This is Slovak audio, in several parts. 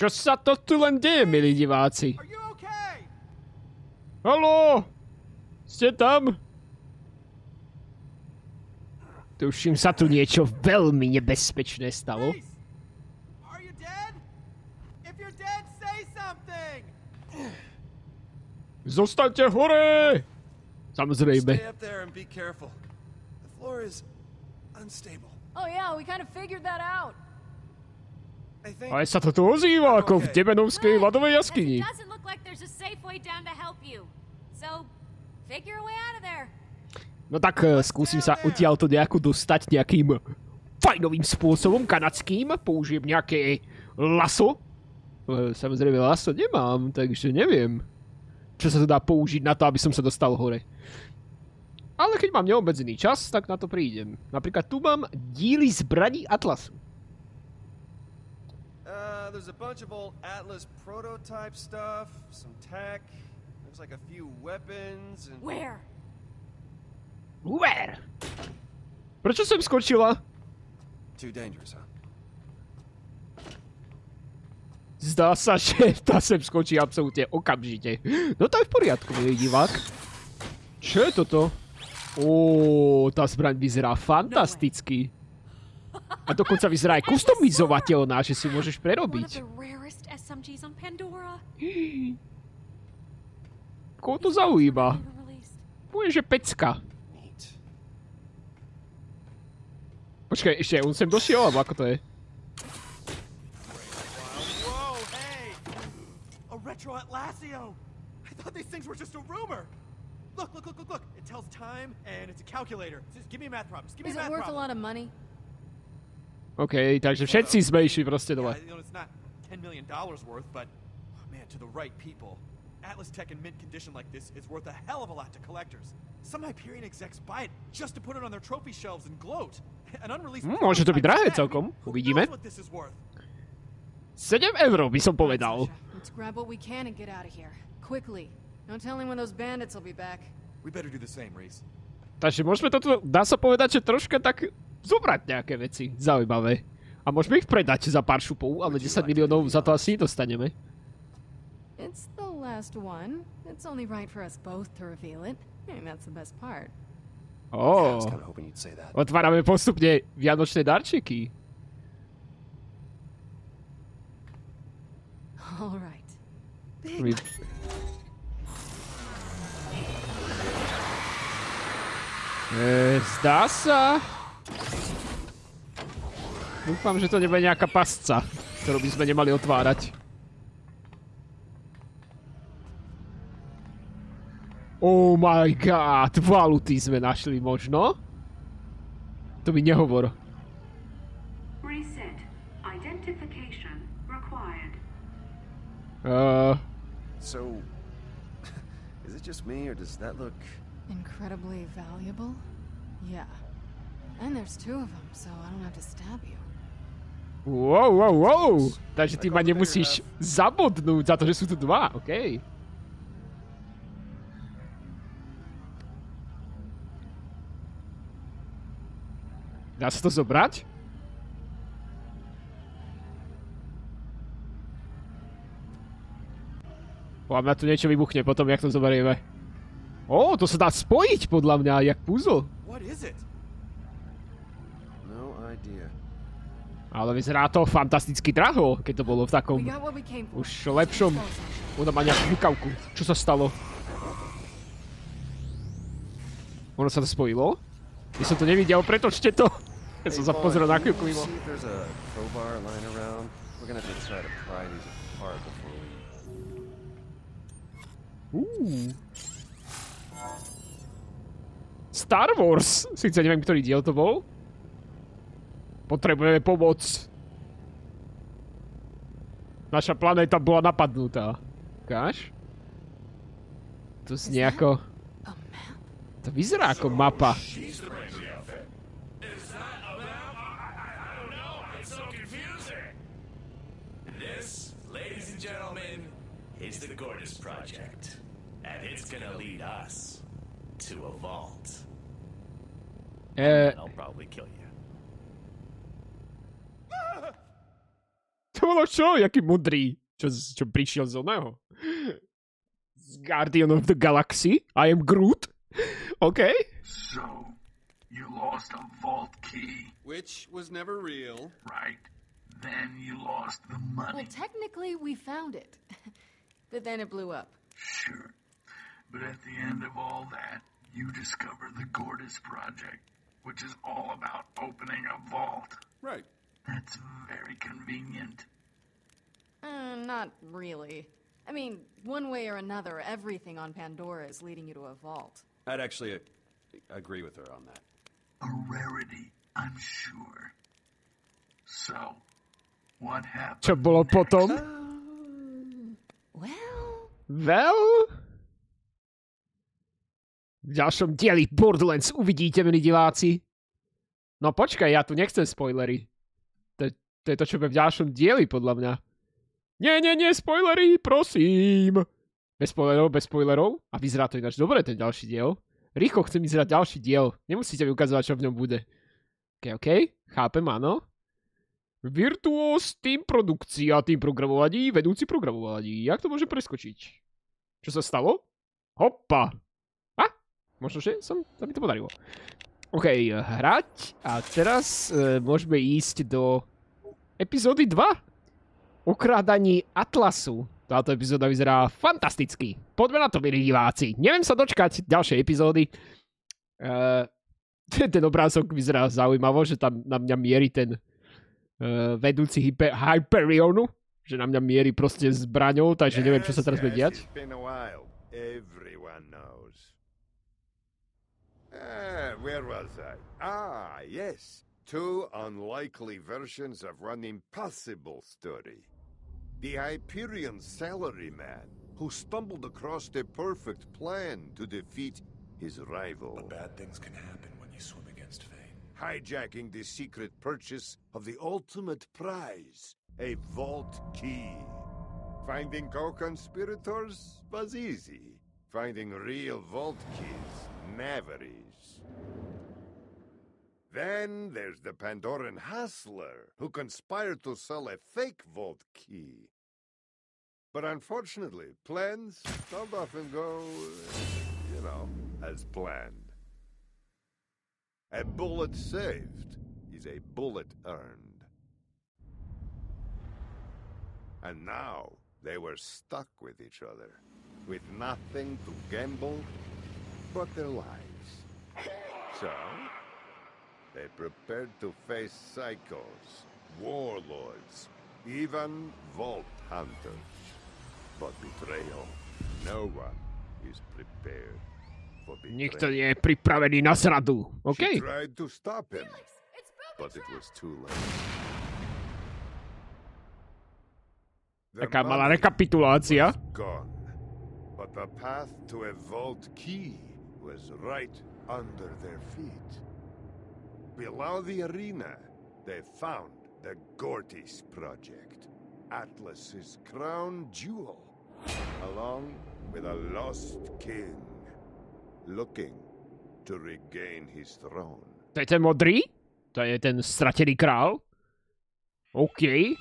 Čo sa to tu len deje, milí diváci? Haló? Ste tam? Tuším, sa tu niečo veľmi nebezpečné stalo. Zostaňte hore! Samozrejme. Ale sa to tu ozýva ako v Demenovskej ľadovej jaskyni. No tak skúsim sa odtiaľto nejako dostať nejakým fajnovým spôsobom, kanadským. Použijem nejaké laso. Samozrejme laso nemám, takže neviem, čo sa to dá použiť na to, aby som sa dostal hore. Ale keď mám neobmedzený čas, tak na to prídem. Napríklad tu mám díly zbraní Atlasu. There's a bunch of old Atlas prototype stuff, some tech, there's like a few weapons and... Where? Where? Prečo som skočila? Too dangerous, huh? Zdá sa, že tá sem skočí absolútne okamžite. No to je v poriadku, milý divák. Čo je toto? Ó, tá zbraň vyzerá fantasticky. A dokonca vyzerá aj kustomizovateľná, že si môžeš prerobiť. Koho to zaujíma? Poviem, že pecka. Počkaj, ešte on sem došiel, alebo ako to je? Retro Atlasio! I thought these things were just a rumor! Look! It tells time and it's a calculator. Just give me a math problem. Just give me a math problem. Is it worth a lot of money? OK, takže všetci sme išli proste dole. It's not $10 million worth, but man, to the right people, Atlas Tech in mint condition like this is worth a hell of a lot to collectors. Some Hyperion execs buy it just to put it on their trophy shelves and gloat. An unreleased môže to byť drahé celkom. Uvidíme. 7 € by som povedal. Let's grab what we can and get out of here. Quickly. No telling when those bandits will be back. We better do the same, Reese. Takže môžeme toto, dá sa povedať, že troška tak zobrať nejaké veci zaujímavé. A môžeme ich predať za pár šupov, ale 10 miliónov za to asi dostaneme. It's the last one. It's only right for us both to reveal it. I mean, that's the best part. Oh. Otvárame postupne vianočné darčeky. All right. Zdá sa. Dúfam, že to nebude nejaká pasca, ktorú by sme nemali otvárať. Oh my god, valuty sme našli možno? To mi nehovor. Reset. Identification required. So, is it just me or does that look... Incredibly valuable? Yeah. And there's two of them, so I don't have to stab you. Wow. Takže ty ma nemusíš zabodnúť za to, že sú tu dva, okej. Dá sa to zobrať? A mňa tu niečo vybuchne potom, jak to zoberieme. Ó, to sa dá spojiť podľa mňa, jak puzzle. Ale vyzerá to fantasticky draho, keď to bolo v takom už lepšom. Ona má nejakú hukavku. Čo sa stalo? Ono sa to spojilo? Ja som to nevidel, pretočte to. Keď som sa pozrel na chvíľku mimo. Star Wars! Sice neviem, ktorý diel to bol. Potrebujeme pomoc. Naša planéta bola napadnutá. Ukáž? To znie ako... To vyzerá ako mapa. It's the Gortys Project, and it's gonna lead us to a vault. I'll probably kill you. bolo čo? Jaký mudrý. Čo prišiel z oného? Z Guardian of the Galaxy? I am Groot? OK. So, you lost a vault key, Which was never real. right? Then you lost the Well, money. technically, we found it. But then it blew up. Sure. But at the end of all that, you discover the Gortys Project, which is all about opening a vault. Right. That's very convenient. Not really. I mean, one way or another, everything on Pandora is leading you to a vault. I'd actually agree with her on that. A rarity, I'm sure. So, what happened? Čo bolo potom? Well... V ďalšom dieli Borderlands uvidíte, milí diváci. No počkaj, ja tu nechcem spoilery. To je to, čo bude v ďalšom dieli, podľa mňa. Nie, spoilery, prosím. Bez spoilerov. A vyzerá to ináč dobre, ten ďalší diel. Rýchlo chcem vyzerať ďalší diel. Nemusíte mi ukazovať, čo v ňom bude. OK. Chápem, áno. Virtuos, tým produkcia, tým programovaní, vedúci programovaní. Jak to môže preskočiť? Čo sa stalo? Hoppa. Možno, že sa mi to podarilo. OK, hrať. A teraz môžeme ísť do epizódy 2. Okrádaní Atlasu. Táto epizóda vyzerá fantasticky. Poďme na to, milí diváci. Neviem sa dočkať ďalšej epizódy. Ten obrázok vyzerá zaujímavo, že tam na mňa mierí ten vedúci Hyperionu. Že na mňa mierí proste zbraňou, takže neviem, čo sa teraz bude diať. Where was I? Yes. Two unlikely versions of one impossible story. The Hyperion salaryman who stumbled across the perfect plan to defeat his rival. But bad things can happen when you swim against fate. Hijacking the secret purchase of the ultimate prize, a vault key. Finding co-conspirators was easy. Finding real vault keys never is. Then there's the Pandoran hustler who conspired to sell a fake vault key. But unfortunately, plans don't often go, as planned. A bullet saved is a bullet earned. And now they were stuck with each other, with nothing to gamble but their lives. So, they prepared to face psychos, warlords, even vault hunters. But betrayal, no one is prepared for betrayal. Nikto nie je pripravený na zradu. OK. She tried to stop him, but it was too late. Taká malá rekapitulácia. Gone, but the path to a vault key was right under their feet. Below the arena, they found the Gortys Project, Atlas's crown jewel, along with a lost king, looking to regain his throne. To je ten modrý? To je ten stratený král? OK.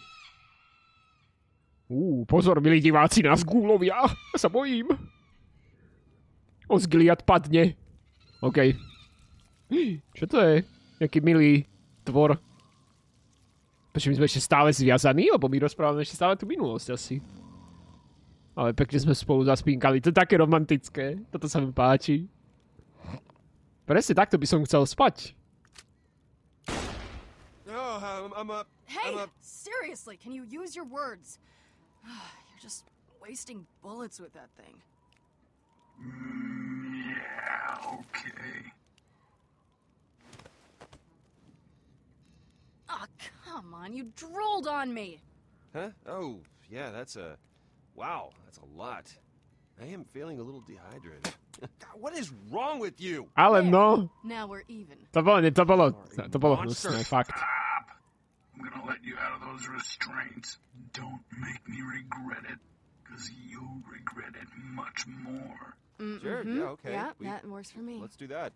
Pozor, milí diváci, nás gúlovia. Ja sa bojím. Osgiliad padne. OK. Čo to je? Jaký milý tvor. Prečo my sme ešte stále zviazaní? Lebo my rozprávame ešte stále tú minulosť asi. Ale pekne sme spolu zaspínkali. To je také romantické. Toto sa mi páči. Presne takto by som chcel spať. Oh, I'm up. Hey, I'm up. seriously, can you use your words? You're just wasting bullets with that thing. Yeah, okay. Aw, come on, you drooled on me! Huh? Oh, yeah, wow, that's a lot. I am feeling a little dehydrated. God, what is wrong with you? Ale There. no. Now we're even. To bolo hnusné, fakt. I'm gonna let you out of those restraints. Don't make me regret it, because you'll regret it much more. Sure, yeah, okay. Yeah, that works for me. Let's do that.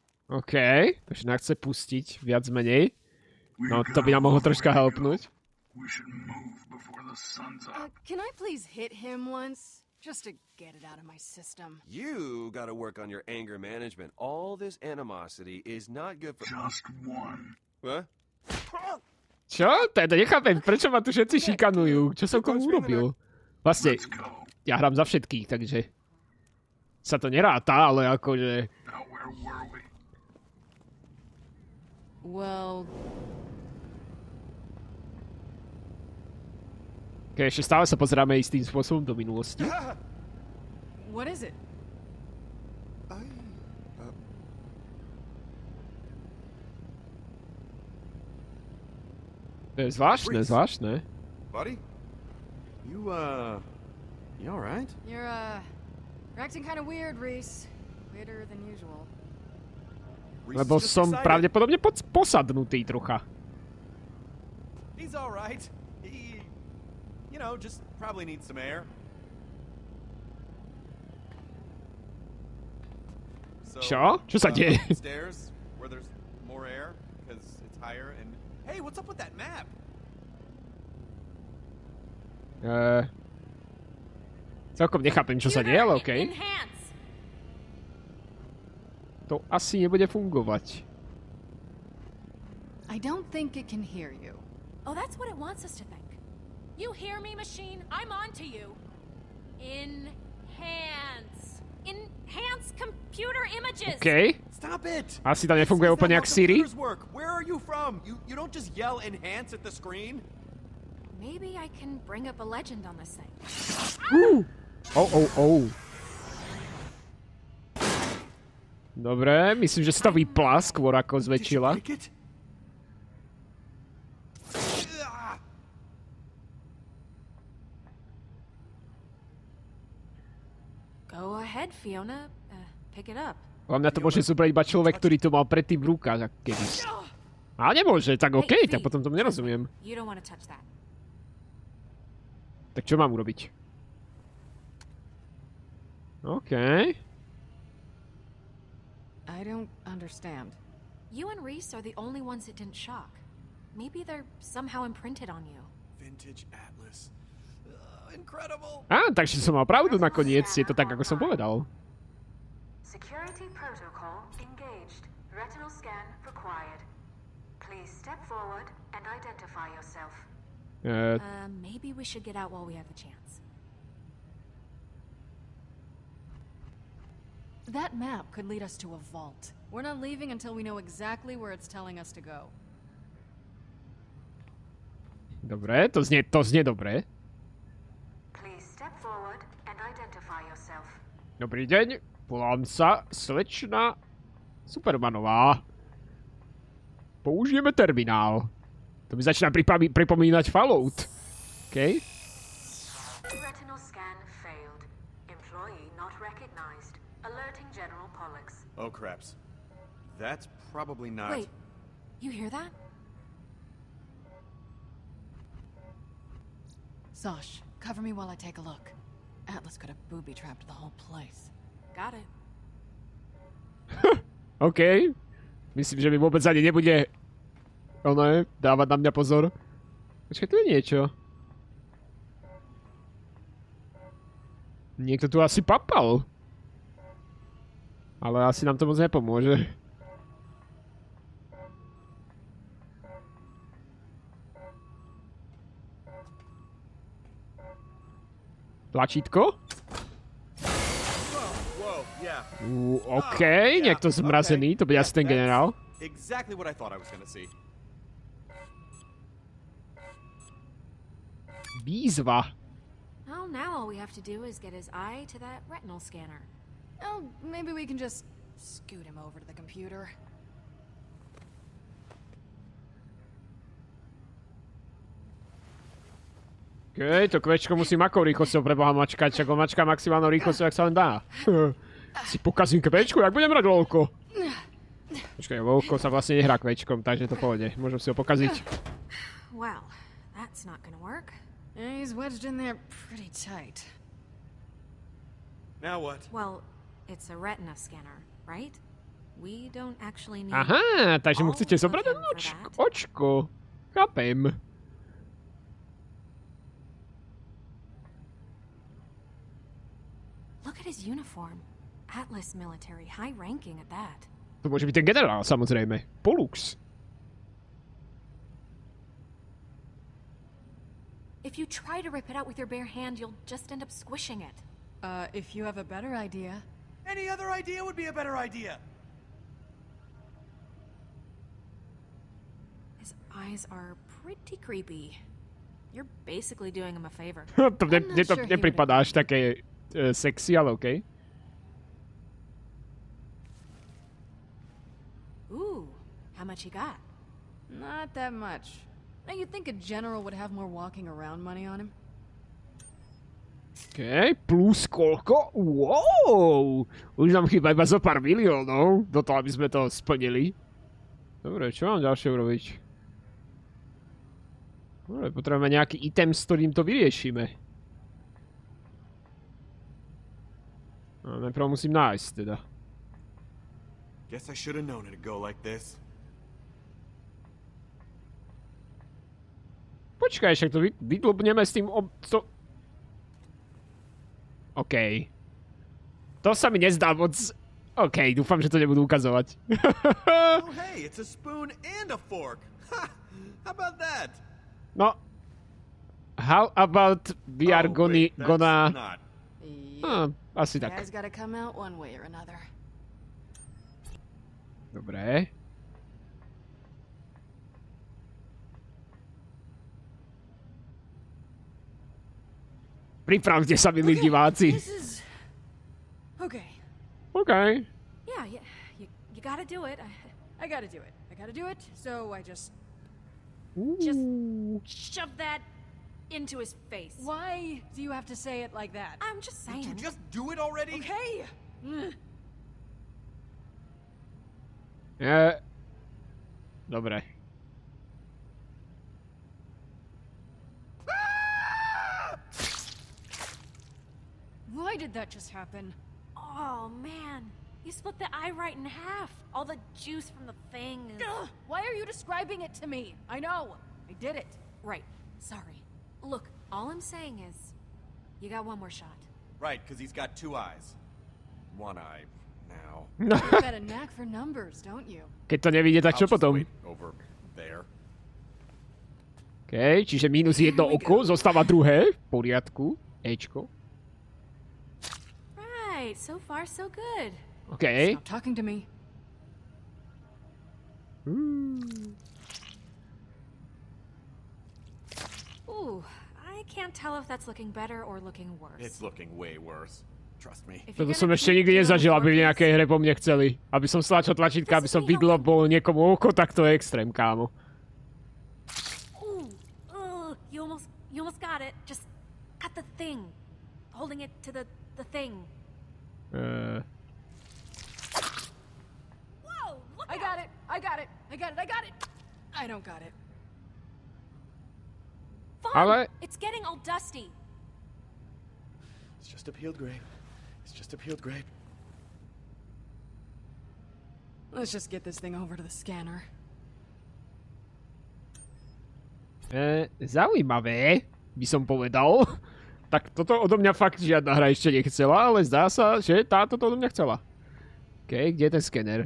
OK. Takže nás chce pustiť, viac menej. No, to by nám mohlo troška helpnúť. We should move before the sun's up. Can I please hit him once? Just to get it out of my system. You gotta work on your anger management. All this animosity is not good for... Just one. What? Čo? To nechápem, prečo ma tu všetci šikanujú? Čo som komu urobil? Vlastne, Let's go. ja hrám za všetkých, takže... Sa to neráta, ale akože... Now where were we? Well... Okay, ešte stále sa pozeráme istým spôsobom do minulosti. What is it? To je zvláštne, Reese. zvláštne. Buddy? You alright? You're acting kind of weird, Reese. Weirder than usual. Reese Lebo is just som excited. pravdepodobne posadnutý trocha. He's alright. He, you know, just probably needs some air. So, Čo? Čo sa deje? Stairs where there's more air because it's higher. And hey, what's up with that map? Celkom nechápem, čo sa deje, ale okej. Enhance. To asi nebude fungovať. I don't think it can hear you. Oh, that's what it wants us to think. You hear me, machine? I'm on to you. Enhance. Enhance computer images. Okej. Stop it! Asi to nefunguje Is that úplne how jak Siri. computers work? Where are you from? You don't just yell enhance at the screen? Maybe I can bring up a legend on this thing. Oh. Dobre, myslím, že sa to vyplá skôr ako Did you zväčšila. break it? Ah! Go ahead, Fiona. Pick it up. Podľa mňa to môže zobrať iba človek, ktorý to mal predtým v rukách, ako kedy. A nemôže, tak okej, tak potom tomu nerozumiem. You don't want to touch that. Tak čo mám urobiť? Okej. I don't understand. You and Reese are the only ones it didn't shock. Maybe they're somehow imprinted on you. Vintage Atlas. Incredible! Á, takže som mal pravdu nakoniec, je to tak, ako som povedal. Security protocol engaged. Retinal scan required. Please step forward and identify yourself. Maybe we should get out while we have the chance. That map could lead us to a vault. We're not leaving until we know exactly where it's telling us to go. Dobre, to znie dobre. Please step forward and identify yourself. Dobrý deň, volám sa slečna Supermanová. Použijeme terminál. To mi začína pripomínať Fallout. OK. Retinal scan failed. Employee not recognized. Alerting General Pollux. Oh, craps. That's probably not... Wait, you hear that? Zosh, cover me while I take a look. Atlas could have booby-trapped the whole place. Got it. OK. Myslím, že mi vôbec ani nebude dávať na mňa pozor. Počkaj, tu je niečo. Niekto tu asi papal. Ale asi nám to moc nepomôže. Tlačítko? Whoa, yeah. OK, niekto zmrazený, to bude asi ten generál. Exactly what I thought I was gonna see. Výzva. Well, now all we have to do is get his eye to that retinal scanner. Oh, maybe we can just scoot him over to the computer. OK, to kvečko musím akou rýchlosťou preboha mačkať, čak ho mačká maximálnou rýchlosťou, jak sa len dá. Si pokazím kvečku, jak budem hrať LOLko. Počkaj, LOLko sa vlastne nehrá kvečkom, takže to pôjde. Môžem si ho pokaziť. Well, that's not gonna work. Yeah, he's wedged in there pretty tight. Now what? Well, it's a retina scanner, right? We don't actually need... Aha, takže mu all chcete of zobrať him for that. očko. Chápem. Look at his uniform. Atlas military, high ranking at that. To môže byť ten generál, samozrejme. Pollux. If you try to rip it out with your bare hand, you'll just end up squishing it. If you have a better idea. Any other idea would be a better idea. His eyes are pretty creepy. You're basically doing him a favor. To mne to nepripadá až také sexy, ale okej. Ooh, how much you got? Not that much. Now you'd think a general would have more walking around money on him. Okej, plus koľko? Wow! Už nám chýba iba zo pár miliónov do toho, aby sme to splnili. Dobre, čo mám ďalšie urobiť? Dobre, potrebujeme nejaký item, s ktorým to vyriešime. No, najprv musím nájsť, teda. Guess I should have known it'd go like this. Počkaj, však to vydlbneme s tým OK. To sa mi nezdá moc... OK, dúfam, že to nebudú ukazovať. Oh hey, it's a spoon and a fork. Ha! How about that? No. How about we are wait, gonna... not. Asi tak. Guy's gotta come out one way or another. Dobre. Pripravte sa, milí diváci. This is... Okay. OK. Yeah, you gotta do it. I gotta do it. I gotta do it, so I just... Just shove that into his face. Why do you have to say it like that? I'm just saying. Would you just do it already? Okay! Dobre. Why did that just happen? Oh man, you split the eye right in half. All the juice from the thing is... Ugh, why are you describing it to me? I know. I did it. Right, sorry. Look, all I'm saying is, you got one more shot. Right, because he's got two eyes. One eye now. You've got a knack for numbers, don't you? Keď to nevidie, tak čo I'll just potom? wait over there. OK, čiže minus jedno oko, zostáva druhé. V poriadku. Ečko. Right, so far so good. OK. Stop talking to me. Ooh, I can't tell if that's looking better or looking worse. It's looking way worse. Trust me. If you're Toto som gonna ešte keep nikdy doing nezažil, aby v Morbius- nejakej hre po mne chceli. Aby som stlačil tlačítka, aby som vydlobol niekomu oko, tak to je extrém, kámo. Ooh, you almost got it. Just cut the thing. Holding it to the thing. Whoa, look I got it. I got it. I got it. I got it. I don't got it. Fun. Ale- It's getting all dusty. It's just a peeled grape. It's just a peeled grape. Let's just get this thing over to the scanner. Zaujímavé, by som povedal. Tak toto odo mňa fakt žiadna hra ešte nechcela, ale zdá sa, že táto to odo mňa chcela. OK, kde je ten skener?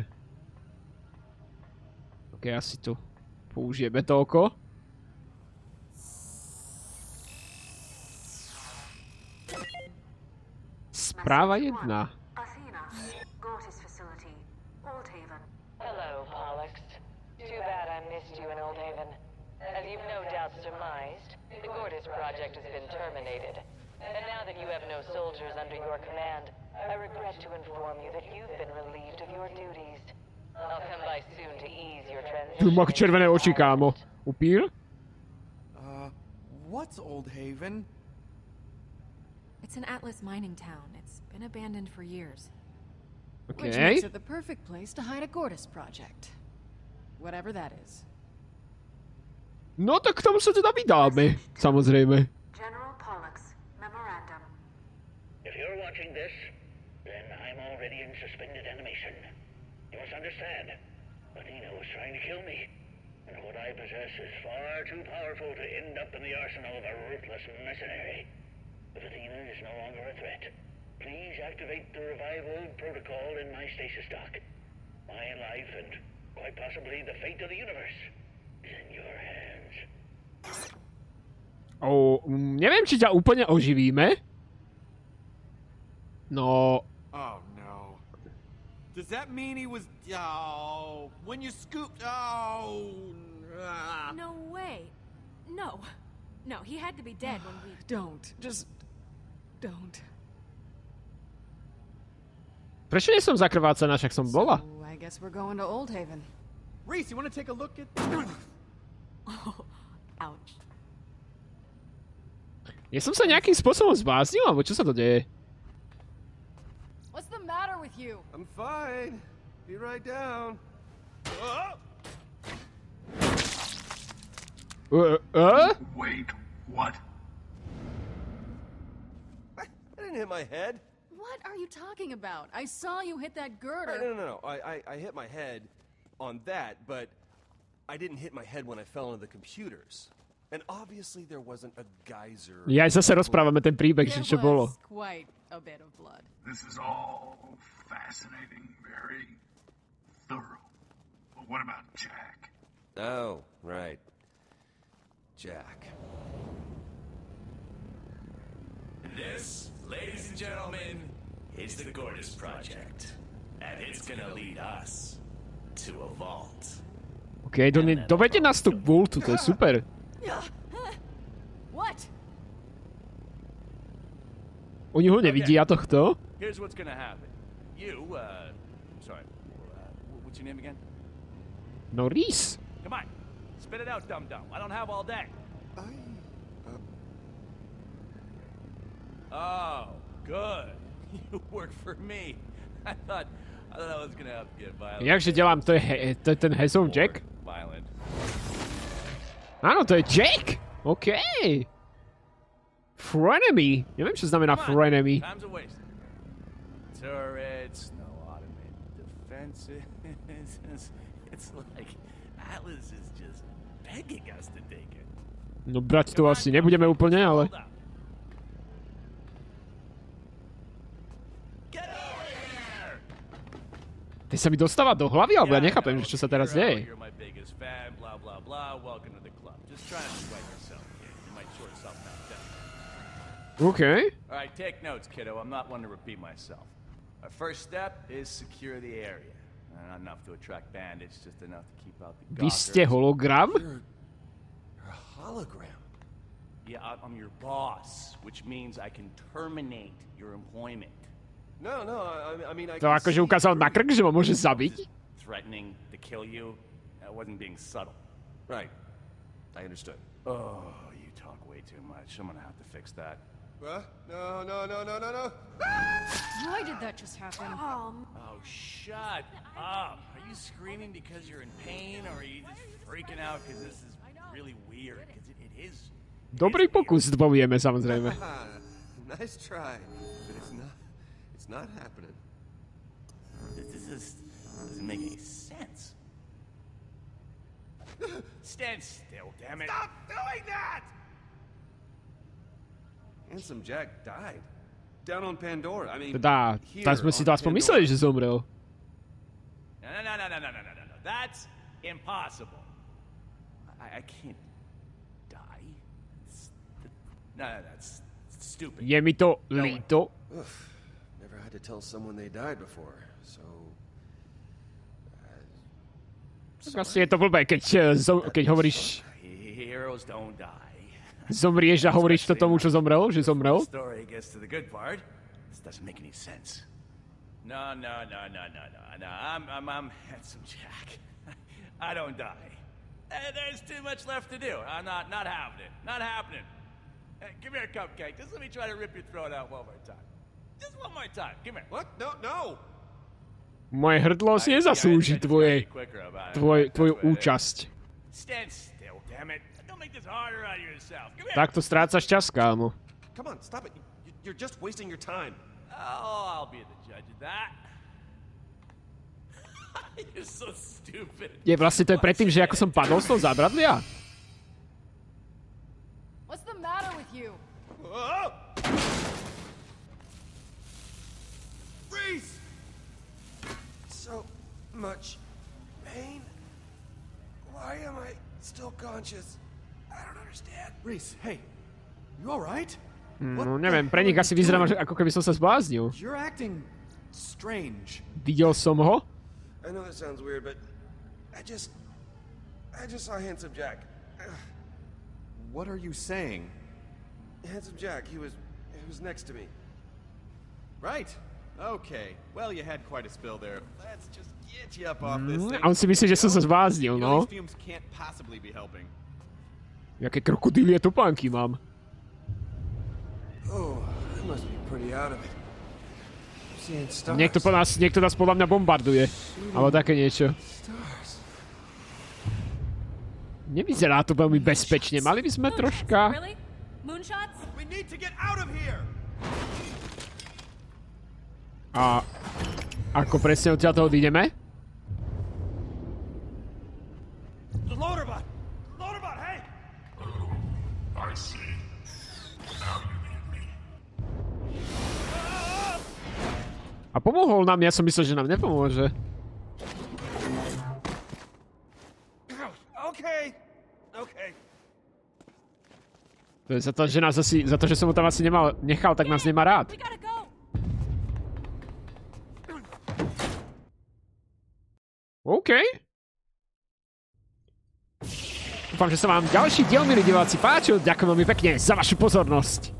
OK, asi tu. Použijeme to oko. Správa 1. Athena, Gortys facility, Oldhaven. Hello, Pollux. Too bad I missed you in Oldhaven. As you've no doubt surmised, the Gortys project has been terminated. And now that you have no soldiers under your command, I regret to inform you that you've been relieved of your duties. I'll come by soon to ease your transition. Tu má červené oči, kámo. Upír? What's Oldhaven? It's an Atlas mining town. It's been abandoned for years. Which OK. makes it the perfect place to hide a Gortys project. Whatever that is. No tak k tomu sa teda vydáme, samozrejme. General Pollux, memorandum. If you're watching this, then I'm already in suspended animation. You must understand, Athena was trying to kill me, and what I possess is far too powerful to end up in the arsenal of a ruthless mercenary. If Athena is no longer a threat, please activate the revival protocol in my stasis dock. My life and quite possibly the fate of the universe is in your hands. Neviem, či ťa úplne oživíme. No... Oh no. Does that mean he was... Oh... When you scooped... Oh... No way. No. No, he had to be dead when we... Don't. Just... don't. Prečo nie som zakrvácaná, však som bola? So, I guess we're going to Old Haven. Reese, you want to take a look at... Oh, ouch. Ja som sa nejakým spôsobom zbláznil, alebo čo sa to deje? What's the matter with you? I'm fine. Be right down. Wait, what? I didn't hit my head. What are you talking about? I saw you hit that girder. No. I hit my head on that, but I didn't hit my head when I fell into the computers. And obviously there wasn't a geyser. Ja aj zase rozprávame ten príbeh, že čo bolo. Quite a bit of blood. This is all fascinating, very thorough. But what about Jack? Oh, right. Jack. This, ladies and gentlemen, is the Gortys Project. And it's gonna lead us to a vault. Okej, dovedte nás tu k vaultu, to je super. What? Oni ho nevidia tohto? Here's what's gonna happen. You, sorry, what's your name again? No, Reese. Come on, spit it out, dum-dum. I don't have all day. Oh, good. You work for me. I thought I was gonna have to get violent. Jakže dělám, to je ten hezov Jack? Violent. Áno, to je Jack! OK. Frenemy. Neviem, čo znamená frenemy. Time's a waste. Turrets, no automated defenses. It's like Atlas is just begging us to take it. No brať to asi nebudeme úplne, ale... Ty sa mi dostáva do hlavy, alebo ja nechápem, čo sa teraz deje. OK. Alright, take notes, kiddo. I'm not one to repeat myself. Our first step is secure the area. Not enough to attract bandits, just enough to keep out the Vy ste hologram? You're a hologram. Yeah, I'm your boss, which means I can terminate your employment. No, I mean I To akože ukázal na krk, že ma môže zabiť? Threatening to kill you? That wasn't being subtle. Right. I understood. Oh, you talk way too much. I'm gonna have to fix that. No. Why did that just happen? Oh, shut up. Are you screaming because you're in pain, or are you just freaking out because this is really weird? Because it is. Dobrý pokus, povieme samozrejme. Nice try, but it's not happening. This doesn't make any sense. Stand still, damn it. Stop doing that! Handsome Jack died. Down on Pandora. I mean, Teda, tak sme si to aspoň mysleli, že zomrel. No. That's impossible. I can't die. No, that's stupid. Je mi to líto. Never had to tell someone they died before, so... Tak asi je to blbé, keď hovoríš... Heroes don't die. Zomrieš a hovoríš to tomu, čo zomrel, že zomrel? Story gets to the good part. This doesn't make any sense. No. I'm handsome Jack. I don't die. There's too much left to do. I'm not having it. Not happening. Hey, give me a cupcake. Just let me try to rip your throat out one more time. Just one more time. Give me. What? No. Moje hrdlo si nezaslúži tvoju účasť. Stand still, damn it. Don't make this harder on yourself. Come here. Takto strácaš čas, kámo. Come on, stop it. You're just wasting your time. Oh, I'll be the judge of that. You're so stupid. Je vlastne to je predtým, že ako som padol z toho zábradlia? What's the matter with you? much pain. Why am I still conscious? I don't understand. Reese, hey. You alright? No neviem, pre nich asi vyzerám, ako keby som sa zbláznil. You're acting strange. Videl som ho? I know that sounds weird, but I just saw Handsome Jack. What are you saying? Handsome Jack, he was next to me. Right. Okay. Well, you had quite a spill there. Let's just get you up off this thing. A on si myslí, že som sa zbláznil, no. These fumes can't possibly be helping. Jaké krokodílie topánky mám. Oh, I must be pretty out of it. Niekto nás podľa mňa bombarduje. Alebo také niečo. Nevyzerá to veľmi bezpečne. Mali by sme troška... A ako presne odtiaľto odídeme? Loaderbot! Loaderbot, hey! I see. Now you need me. A pomohol nám, ja som myslel, že nám nepomôže. Okay. To je za to, že nás asi, za to, že som ho tam asi nechal, tak nás nemá rád. OK. Dúfam, že sa vám ďalší diel, milí diváci, páčil. Ďakujem veľmi pekne za vašu pozornosť.